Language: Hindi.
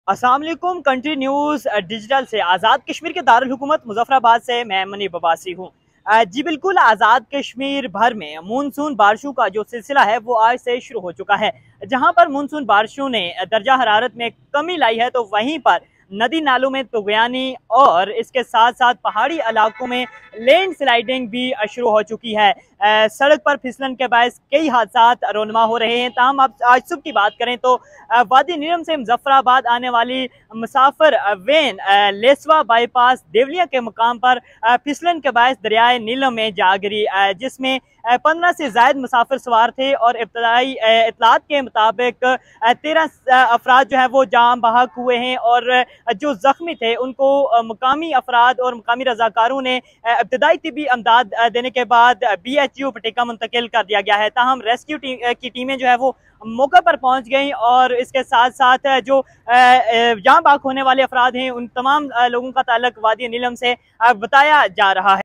अस्सलाम वालेकुम। कंट्री न्यूज़ डिजिटल से आज़ाद कश्मीर के दारुल हुकूमत मुजफ्फराबाद से मैं मनीब अब्बासी हूँ। जी बिल्कुल, आज़ाद कश्मीर भर में मानसून बारिशों का जो सिलसिला है वो आज से शुरू हो चुका है। जहाँ पर मानसून बारिशों ने दर्जा हरारत में कमी लाई है, तो वहीं पर नदी नालों में तुग़यानी और इसके साथ साथ पहाड़ी इलाकों में लैंड स्लाइडिंग भी शुरू हो चुकी है। सड़क पर फिसलन के बायस कई हादसात रोनमा हो रहे हैं। ताहम आप आज सुबह की बात करें तो वादी नीलम से मुजफ्फराबाद आने वाली मुसाफिर वैन लेसवा बाईपास देवलिया के मुकाम पर फिसलन के बायस दरियाए नीलम में जा गिरी, जिसमें 15 से ज़ायद मुसाफिर सवार थे और इब्तदाई इतलात के मुताबिक 13 अफराद जो है वो जाम बहक हुए हैं और जो जख्मी थे उनको मुकामी अफराद और मुकामी रजाकारों ने इब्तदाई तिबी अमदाद देने के बाद BHU पटिका मुंतकिल कर दिया गया है। ताहम रेस्क्यू की टीमें जो है वो मौके पर पहुंच गई और इसके साथ साथ जो जाम बहक होने वाले अफराद हैं उन तमाम लोगों का ताल्लुक वादी नीलम से बताया जा रहा है।